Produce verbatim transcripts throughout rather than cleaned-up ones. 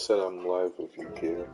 said I'm live if you care.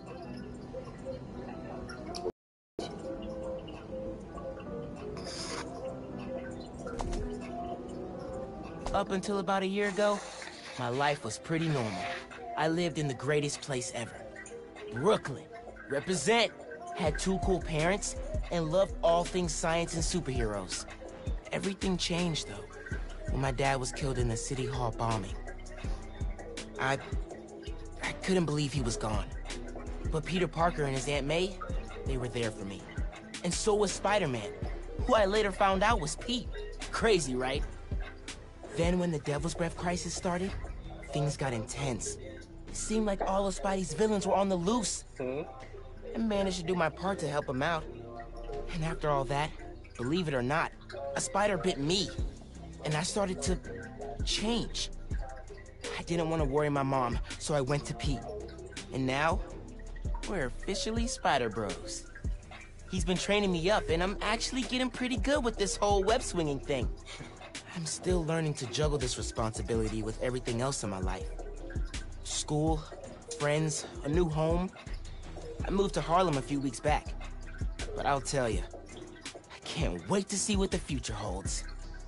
Up until about a year ago, my life was pretty normal. I lived in the greatest place ever. Brooklyn. Represent. Had two cool parents, and loved all things science and superheroes. Everything changed, though, when my dad was killed in the City Hall bombing. I... I couldn't believe he was gone. But Peter Parker and his Aunt May, they were there for me. And so was Spider-Man, who I later found out was Pete. Crazy, right? Then when the Devil's Breath crisis started, things got intense. It seemed like all of Spidey's villains were on the loose. Hmm? I managed to do my part to help him out. And after all that, believe it or not, a spider bit me. And I started to change. I didn't want to worry my mom, so I went to Pete. And now, we're officially Spider Bros. He's been training me up, and I'm actually getting pretty good with this whole web-swinging thing. I'm still learning to juggle this responsibility with everything else in my life. School, friends, a new home. I moved to Harlem a few weeks back. But I'll tell you, I can't wait to see what the future holds.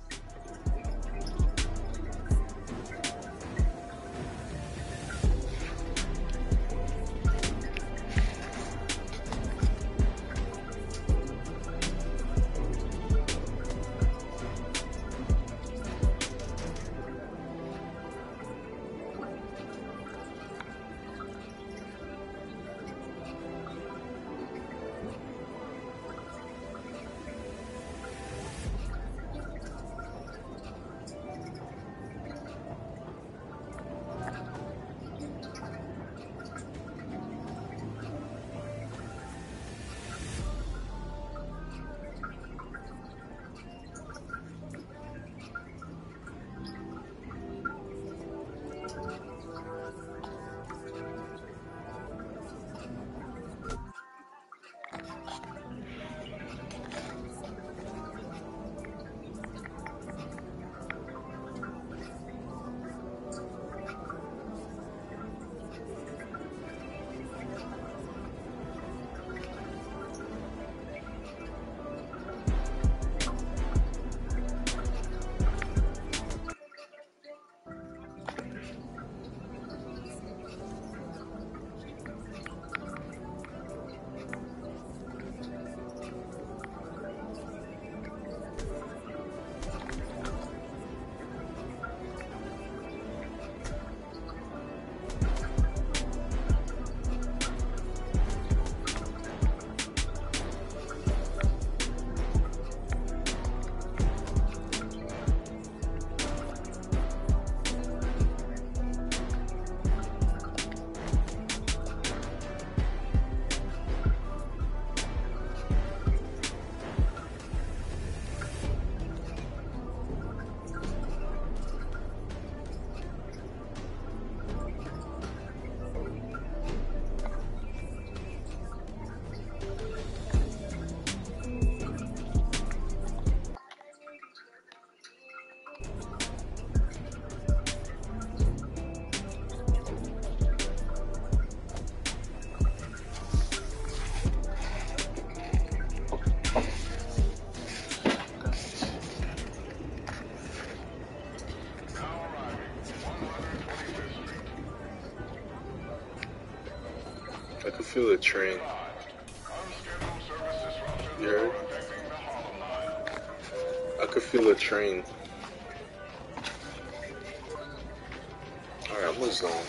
I could feel the train. You heard? I could feel the train. Alright, I'm a zone.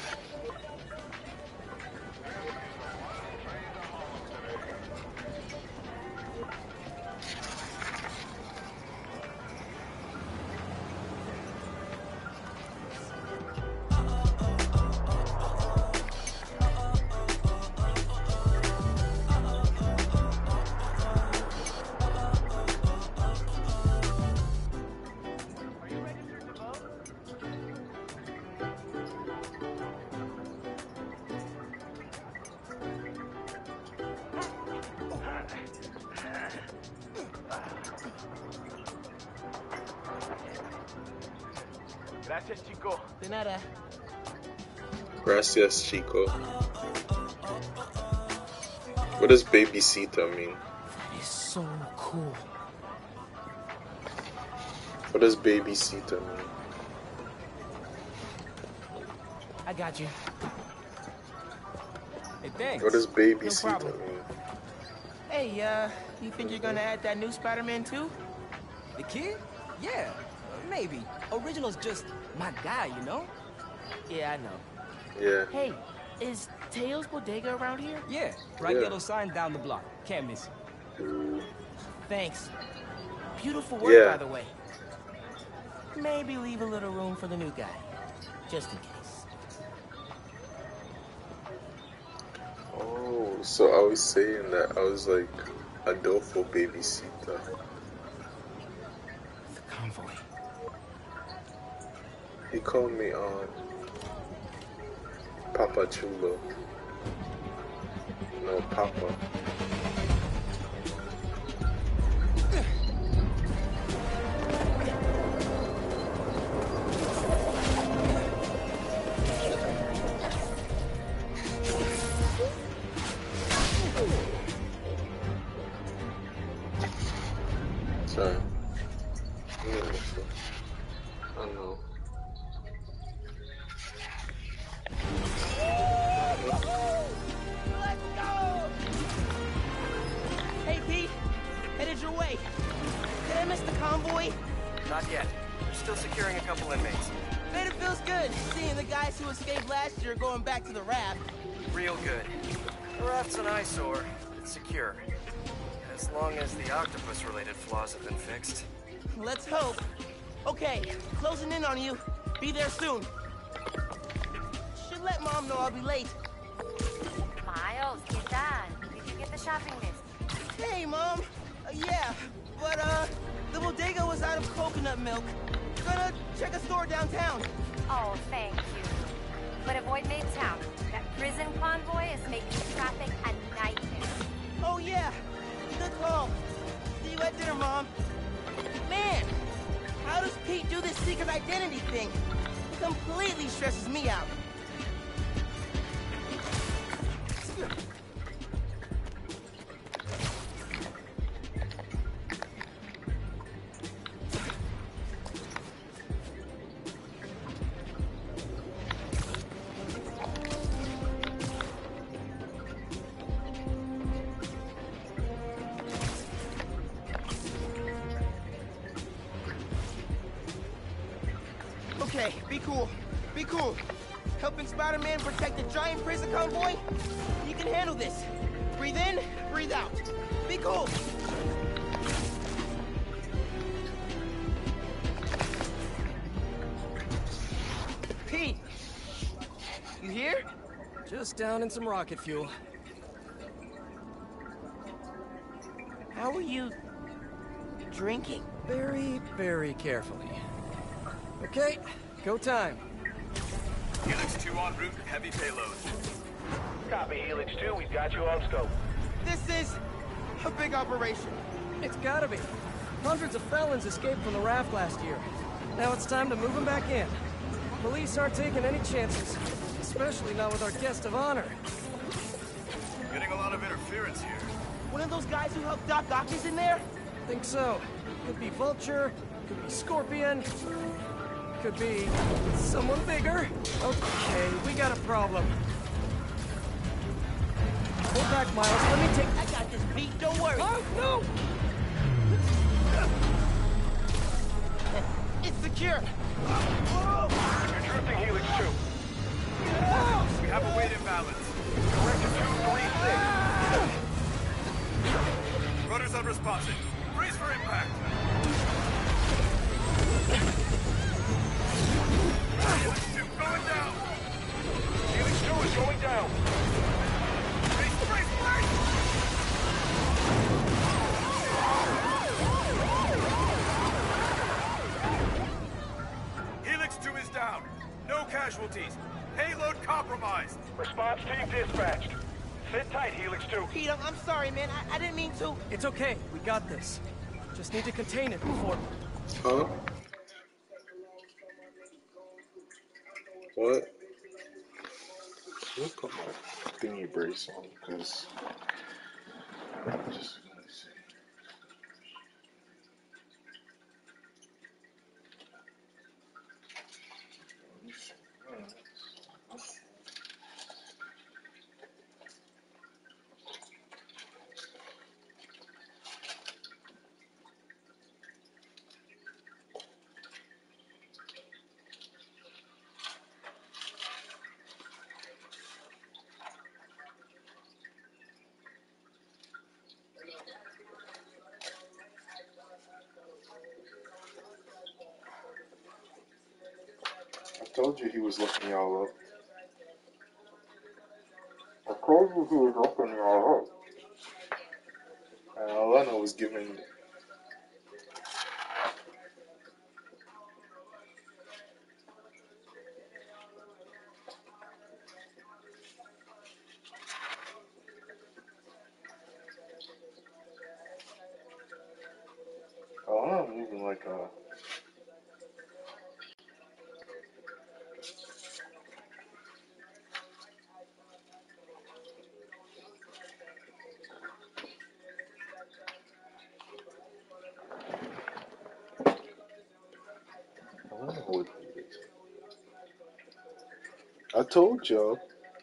Gracias, chico. De nada. Gracias, Chico. What does babysita mean? That is so cool. What does babysita mean? I got you. Hey, thanks. What does No babysita problem. mean? Hey, uh, you think you're gonna add that new Spider-Man too? The kid? Yeah, maybe. Original's just my guy, you know? Yeah, I know. Yeah. Hey, is Teo's Bodega around here? Yeah, right Yeah. yellow sign down the block. Can't miss it. Thanks. Beautiful work, Yeah. by the way. Maybe leave a little room for the new guy, just in case. Oh, so I was saying that I was like Adolfo babysita. The convoy. He called me um Papa Chulo. No, Papa. Sorry. Yeah, I don't know. Let's go! Hey, Pete. Headed your way. Did I miss the convoy? Not yet. We're still securing a couple inmates. Man, it feels good seeing the guys who escaped last year going back to the raft. Real good. The raft's an eyesore. It's secure. As long as the octopus-related flaws have been fixed. Let's hope. Okay, closing in on you. Be there soon. Should let Mom know I'll be late. Miles, ¿qué tal? Did you get the shopping list? Hey, Mom. Uh, yeah, but, uh, the bodega was out of coconut milk. Gonna check a store downtown. Oh, thank you. But avoid Midtown. That prison convoy is making traffic a nightmare. Oh, yeah. Good call. See you at dinner, Mom. Man, how does Pete do this secret identity thing? Completely stresses me out. Okay, be cool. Be cool. Helping Spider-Man protect the giant prison convoy? You can handle this. Breathe in, breathe out. Be cool. Pete! You here? Just down in some rocket fuel. How are you drinking? Very, very carefully. Okay, go time. Helix two en route, heavy payload. Copy, Helix two, we've got you on scope. This is a big operation. It's gotta be. Hundreds of felons escaped from the raft last year. Now it's time to move them back in. Police aren't taking any chances, especially not with our guest of honor. Getting a lot of interference here. One of those guys who helped Doc Ock is in there? Think so. Could be Vulture, could be Scorpion, could be someone bigger. Okay, we got a problem. Hold back, Miles. Let me take... I got this, Pete. Don't worry. Oh, no! It's secure. You're drifting, Helix two. We have a weight imbalance. Corrected two three six. Rudders unresponsive. Brace for impact. Helix two going down. Helix two is going down. Brace, brace, brace! Helix two is down. No casualties. Payload compromised. Response team dispatched. Sit tight, Helix two. Pete, I'm, I'm sorry, man. I, I didn't mean to. It's okay. We got this. Just need to contain it before... Huh? What? Let me put my thingy brace on because just gonna see. I told you he was looking y'all up. I told you he was looking y'all up. And all I know was giving. Oh, I'm moving like a. I don't know what it is. I told y'all.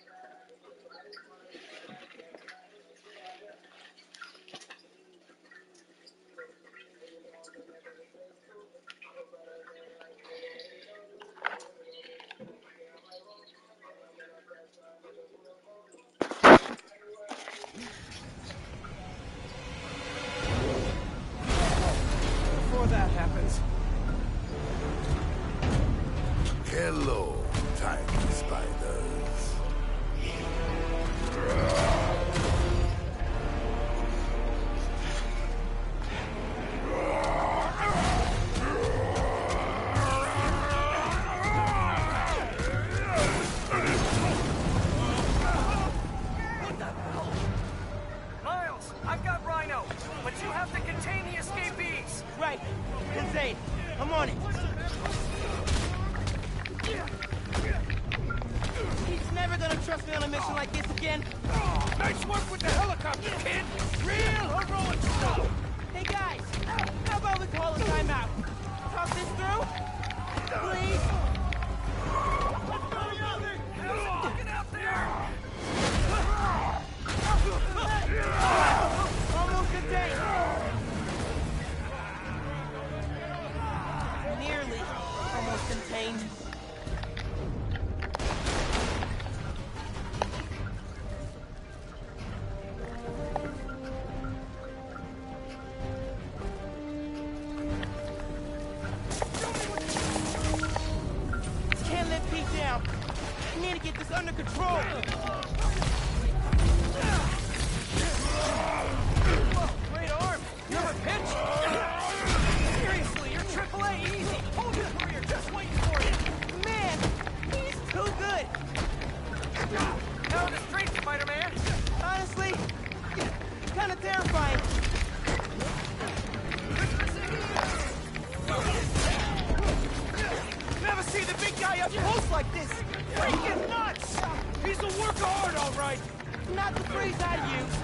Before that happens. Hello, tiny spiders. Miles, I've got Rhino, but you have to contain the escapees. Right. Insane. I'm on it. He's never gonna trust me on a mission like this again. Nice work with the helicopter, kid! Real heroic stuff! Hey guys, how about we call a timeout? Talk this through? Please? Get out there! Almost contained. Nearly almost contained. Can't let Pete down. I need to get this under control. Great arm! You have a pitch? Seriously, you're triple A easy! Hold your career, just waiting for you! Man, he's too good. Now in the street, Spider-Man! Honestly, kind of terrifying. Never see the big guy up close like this! Freaking nuts! He's a work of art, all right! Not the phrase I'd use.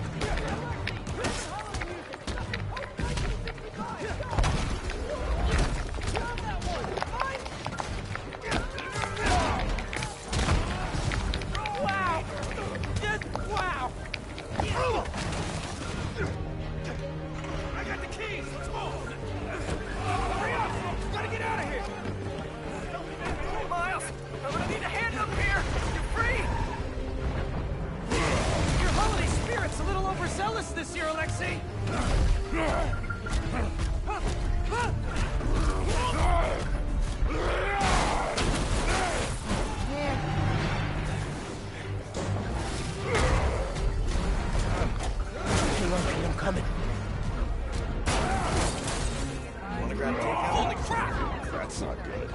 Wow! Just wow! I got the keys! Let's move! Hurry up! Gotta get out of here! Miles, I'm gonna need a hand up here! You're free! Your holiday spirit's a little overzealous this year, Alexei! Hang on, Pete, I'm coming. Wanna grab a takeout? Holy crap! That's not good.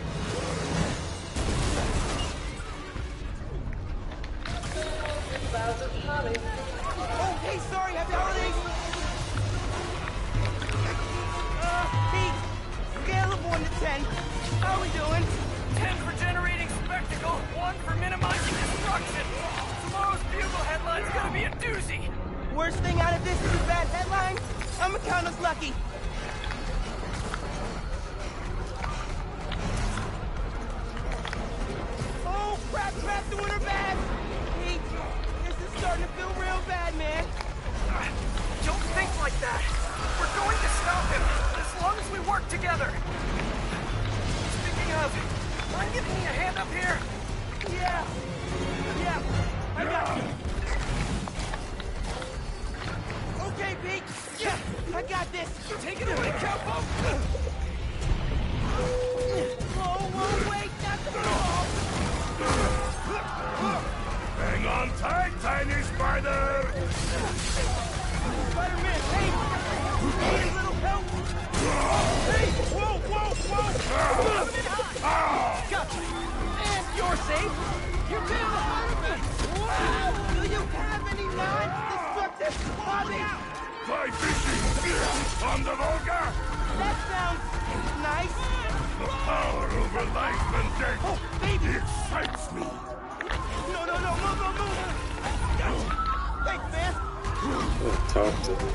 Oh, hey, sorry, happy holidays! Uh, Pete, scale of one to ten. How we doing? Ten for generating spectacle, one for minimizing destruction! It's gonna be a doozy. Worst thing out of this is a bad headline. I'ma count us lucky. Oh, crap, crap, doing her bad. Pete, this is starting to feel real bad, man. Don't think like that. We're going to stop him, as long as we work together. Speaking of, mind giving me a hand up here? Yeah. Yeah, I got you. Okay, Pete. Yeah, I got this. Take it away, Capo. Whoa, whoa, wait, not the ball. Hang on tight, tiny spider! Spider-Man, hey! Need a little help? Hey! Whoa, whoa, whoa! Ah! Gotcha! And you're safe! You did the Spider-Man! Wow! Do you have any non-destructive hobbies? Fly fishing! On the Volga! That sounds nice! The power over life and death! Oh, baby! Excites me! No, no, no, move, move, move! Thanks, man! Talk to him.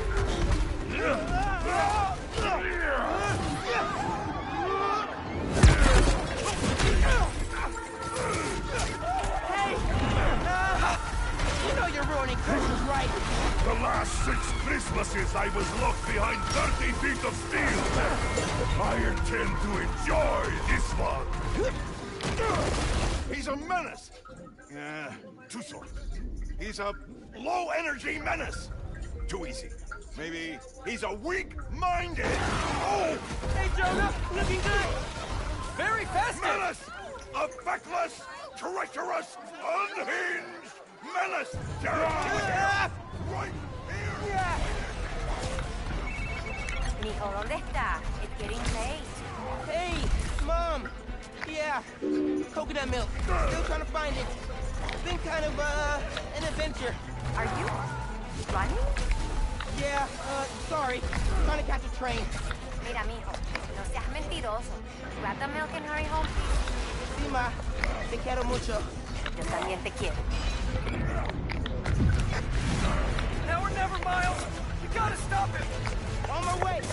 Hey! Uh, you know you're ruining Christmas, right? The last six Christmases I was locked behind thirty feet of steel! I intend to enjoy this one! He's a menace! Yeah, too soft. He's a low-energy menace! Too easy. Maybe he's a weak-minded... Oh! Hey, Jonah! Looking good! Very festive! Menace! A feckless, treacherous, unhinged menace! Ah! Right here! Yeah! Mijo, ¿dónde está? It's getting late. Hey, Mom! Yeah, coconut milk. Still trying to find it. Been kind of, uh, an adventure. Are you running? Yeah, uh, sorry. Trying to catch a train. Mira, mijo, no seas mentiroso. Grab the milk and hurry home, please. Sí, ma. Te quiero mucho. Yo también te quiero. Now or never, Miles! You gotta stop him! On my way!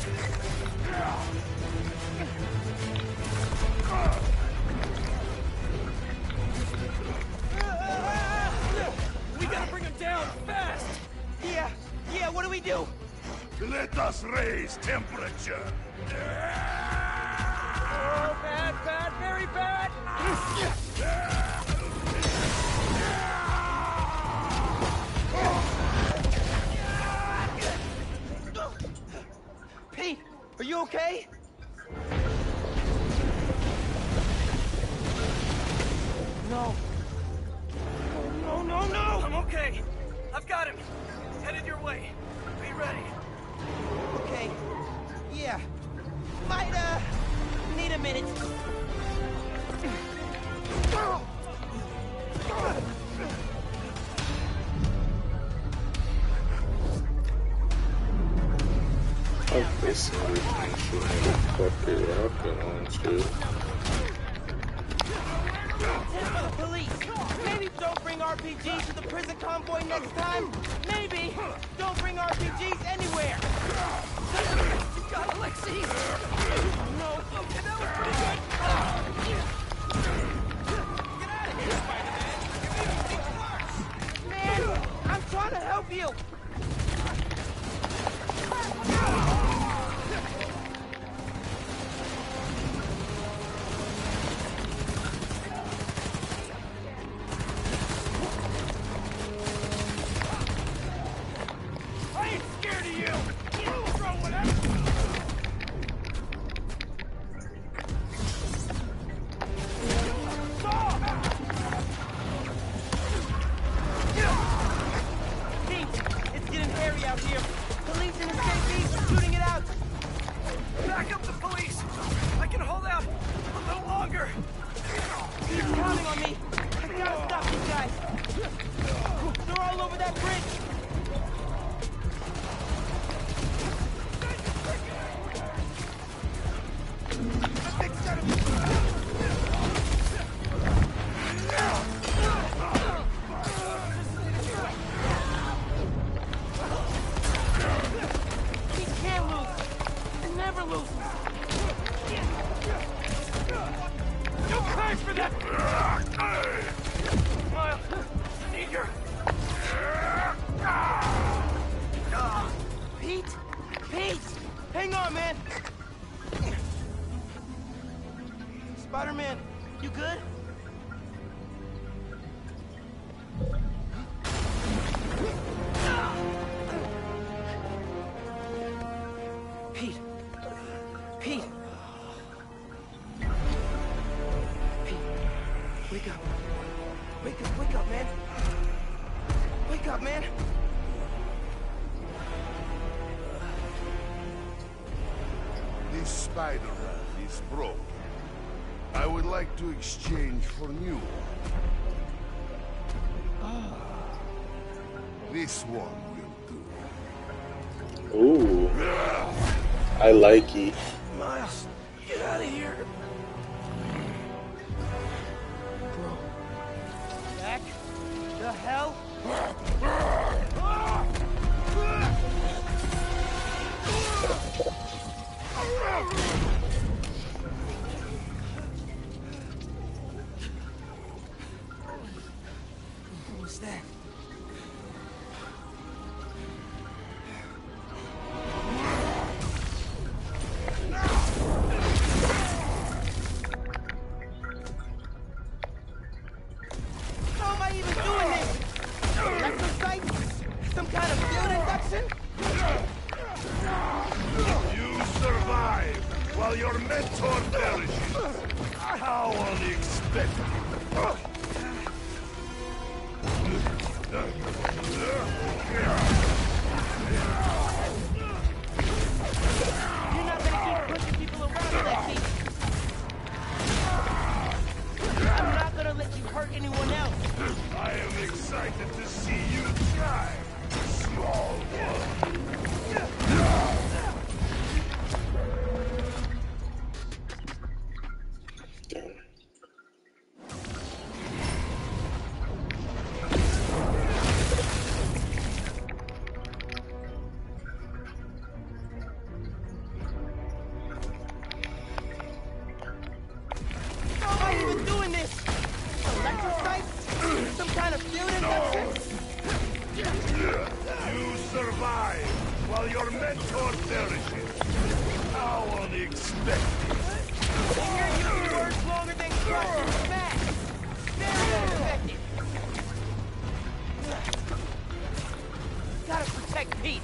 We gotta bring him down, fast! Yeah, yeah, what do we do? Let us raise temperature! Oh, bad, bad, very bad! Pete, are you okay? No. No, no, no! I'm okay. I've got him. Headed your way. Be ready. Okay. Yeah. Might, uh, need a minute. I'm facing everything she had a fucking rocket launcher. Tip for the police. Maybe don't bring R P Gs to the prison convoy next time. Maybe don't bring R P Gs anywhere. You got Alexei! No. Okay, that was pretty good! Get out of here, Spider-Man! Man, I'm trying to help you. I ain't scared of you! You throw whatever! Pete, it's getting hairy out here. Police and escapees are shooting it out. Back up the police! I can hold out a little longer! Keep counting on me. I gotta stop these guys. They're all over that bridge. Pete? Pete! Hang on, man! Spider-Man, you good? Pete. Pete. Pete. Wake up. Wake up, wake up, man. Wake up, man. This spider rat is broke. I would like to exchange for new one. This one will do. Ooh. I like it. Miles, get out of here. Bro. Back? The hell? What was that? How am I even doing this? Electrocyte? Some kind of field induction? You survive while your mentor perishes. How unexpected. You're not gonna keep pushing people around, Lexi. I'm not gonna let you hurt anyone else. I am excited to see you try, small one. How am I even doing this? Electrocyte? Some kind of field induction? You survive while your mentor perishes. How unexpected. And you're using words longer than crush and smash. Very unexpected. Gotta protect Pete.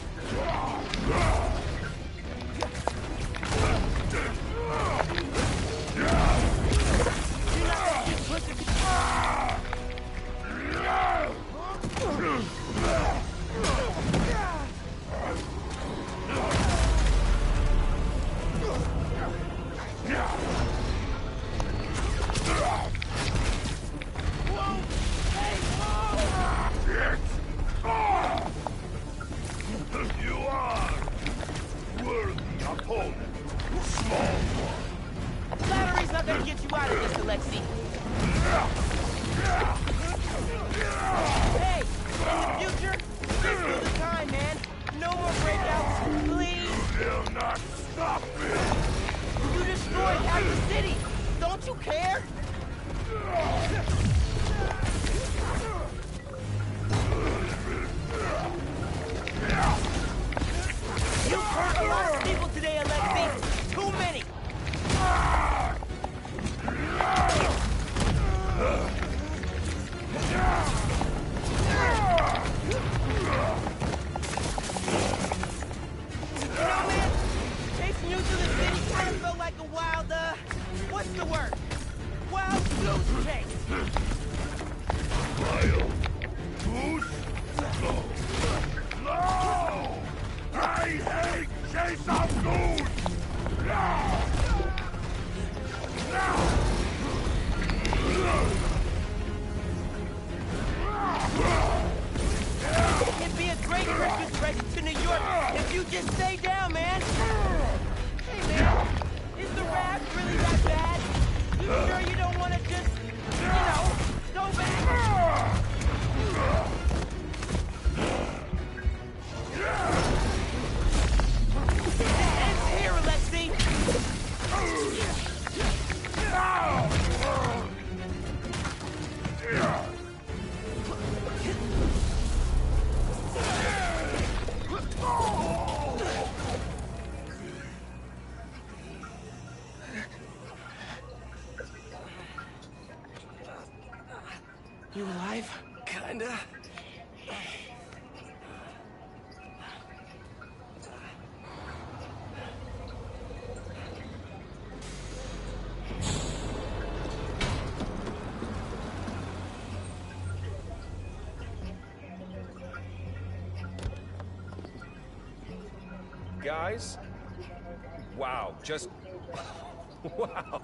You're not gonna keep pushing people. You are worthy opponent, small one. Flattery's not gonna get you out of this, Alexi. Hey, in the future, this is the time, man. No more breakouts, please. Will not stop me. You destroyed half the city. Don't you care? You've hurt a lot of people today, Alexi. Too many. You know, man, chasing you through the city kind of felt like a wild, uh, what's the word? Wild goose chase. Wild goose? No. No! I hate chase of goose! No! No! It'd be a great Christmas present to New York if you just stay down, man. Hey, man, is the raft really that bad? You sure you don't want to just, you know, go back? It ends here, Alexi. You alive? Kinda. Guys? Wow, just... wow.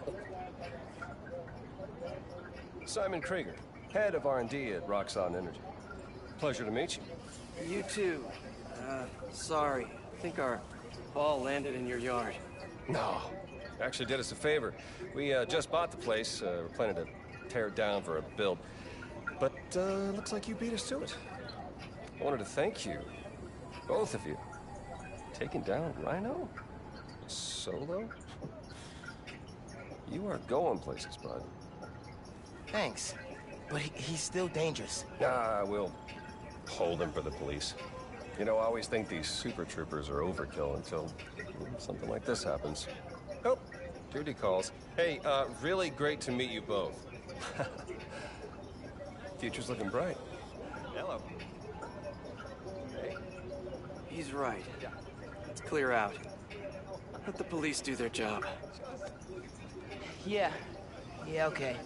Simon Krieger, head of R and D at Roxxon Energy. Pleasure to meet you. You too. Uh, sorry. I think our ball landed in your yard. No. Actually did us a favor. We uh, just bought the place. Uh, we're planning to tear it down for a build. But uh, looks like you beat us to it. I wanted to thank you. Both of you. Taking down Rhino? Solo? You are going places, bud. Thanks. But he, he's still dangerous. Ah, we'll hold him for the police. You know, I always think these super troopers are overkill until something like this happens. Oh, duty calls. Hey, uh, really great to meet you both. Future's looking bright. Hello. Hey. He's right. Let's clear out. Let the police do their job. Yeah. Yeah, okay.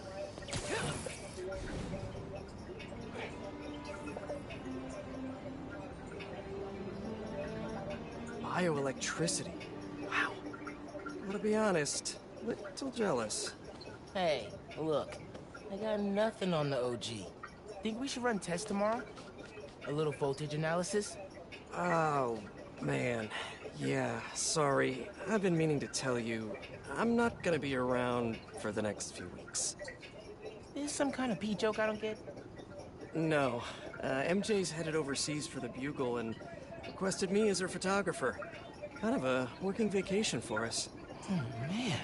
Bioelectricity. Wow. Well, to be honest, little jealous. Hey, look. I got nothing on the O G. Think we should run tests tomorrow? A little voltage analysis? Oh, man. Yeah, sorry. I've been meaning to tell you, I'm not gonna be around for the next few weeks. Is some kind of pee joke I don't get? No. Uh, M J's headed overseas for the Bugle and requested me as her photographer. Kind of a working vacation for us. Oh, man.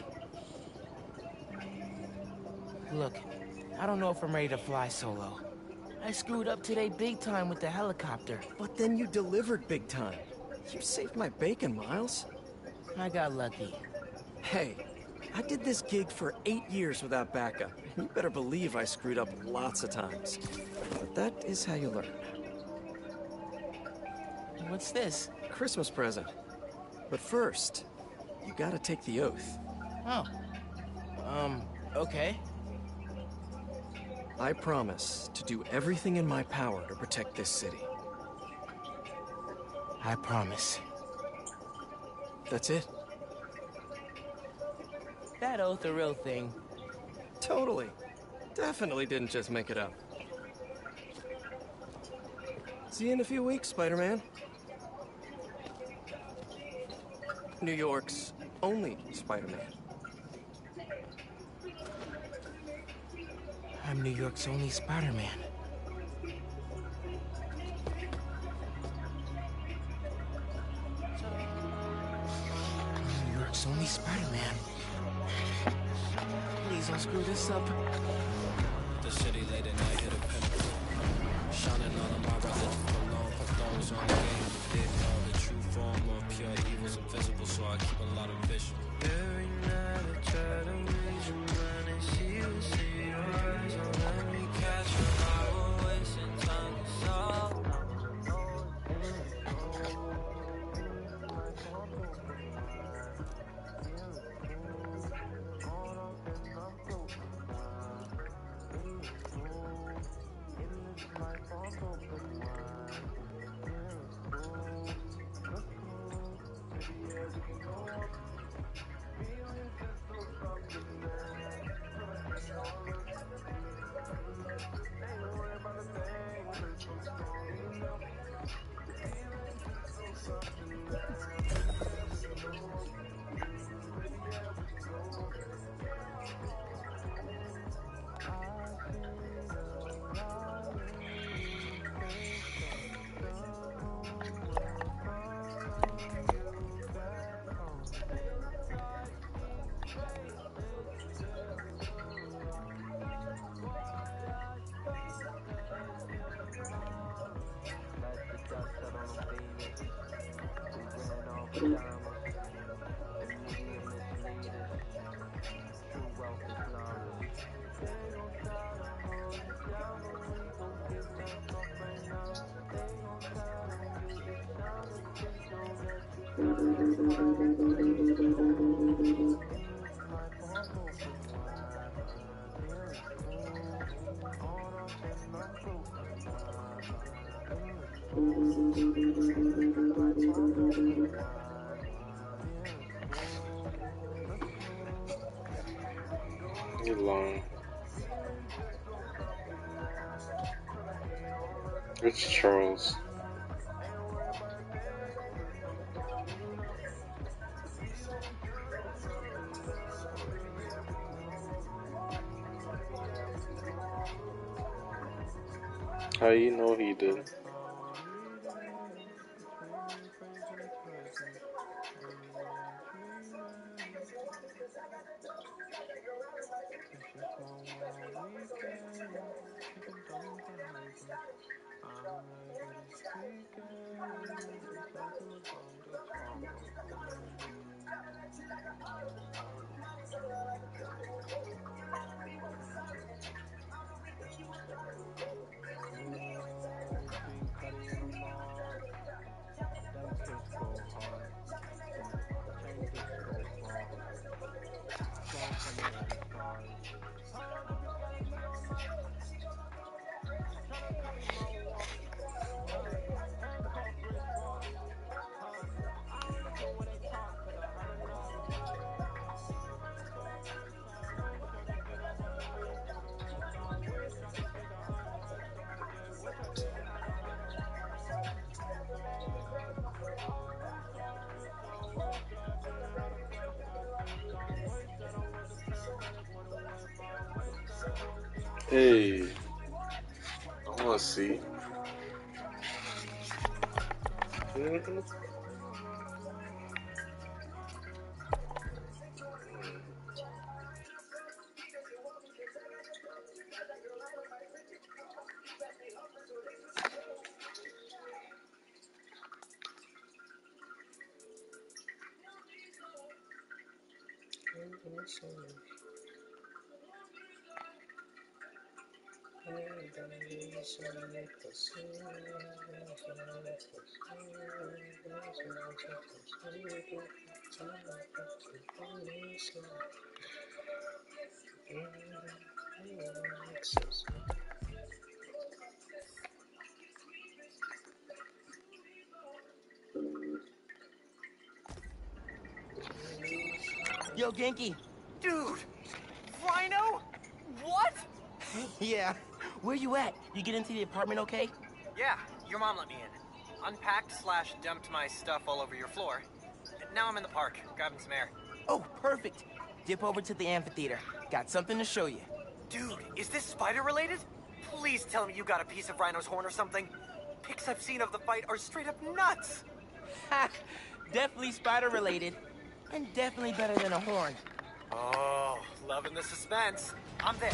Look, I don't know if I'm ready to fly solo. I screwed up today big time with the helicopter. But then you delivered big time. You saved my bacon, Miles. I got lucky. Hey, I did this gig for eight years without backup. You better believe I screwed up lots of times. But that is how you learn. What's this? Christmas present. But first, you gotta take the oath. Oh. Um, okay. I promise to do everything in my power to protect this city. I promise. That's it? That oath a real thing. Totally. Definitely didn't just make it up. See you in a few weeks, Spider-Man. New York's only Spider-Man. I'm New York's only Spider-Man. New York's only Spider-Man. Please don't screw this up. The city late at night hit a pinnacle. Shining all of my religion alone. Put those on the game. Didn't know the true form of pure evil's invisible, so I keep a lot of vision. Every night I try to read your mind and see you see your eyes. Don't let me catch you. I will wasting time to solve. You're long. It's Charles. How you know he did? Hey, I wanna see. Mm-hmm. Yo, Genki. Dude! Rhino? What? Yeah. Where you at? You get into the apartment okay? Yeah, your mom let me in. Unpacked slash dumped my stuff all over your floor. Now I'm in the park, grabbing some air. Oh, perfect. Dip over to the amphitheater. Got something to show you. Dude, is this spider related? Please tell me you got a piece of Rhino's horn or something. Pics I've seen of the fight are straight up nuts. Ha! Definitely spider related. And definitely better than a horn. Oh, loving the suspense. I'm there.